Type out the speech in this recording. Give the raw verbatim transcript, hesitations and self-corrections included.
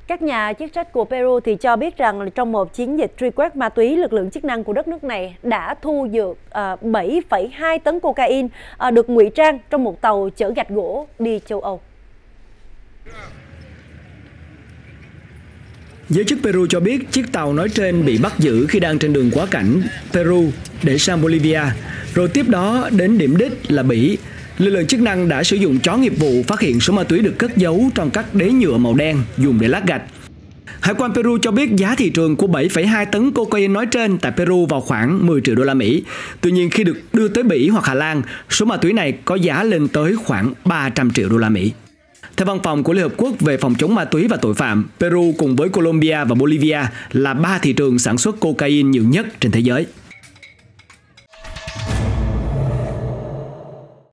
Các nhà chức trách của Peru thì cho biết rằng trong một chiến dịch truy quét ma túy, lực lượng chức năng của đất nước này đã thu được bảy phẩy hai tấn cocaine được ngụy trang trong một tàu chở gạch gỗ đi châu Âu. Giới chức Peru cho biết chiếc tàu nói trên bị bắt giữ khi đang trên đường quá cảnh Peru để sang Bolivia, rồi tiếp đó đến điểm đích là Bỉ. Lực lượng chức năng đã sử dụng chó nghiệp vụ phát hiện số ma túy được cất giấu trong các đế nhựa màu đen dùng để lát gạch. Hải quan Peru cho biết giá thị trường của bảy phẩy hai tấn cocaine nói trên tại Peru vào khoảng mười triệu đô la Mỹ. Tuy nhiên khi được đưa tới Bỉ hoặc Hà Lan, số ma túy này có giá lên tới khoảng ba trăm triệu đô la Mỹ. Theo Văn phòng của Liên Hợp Quốc về phòng chống ma túy và tội phạm, Peru cùng với Colombia và Bolivia là ba thị trường sản xuất cocaine nhiều nhất trên thế giới.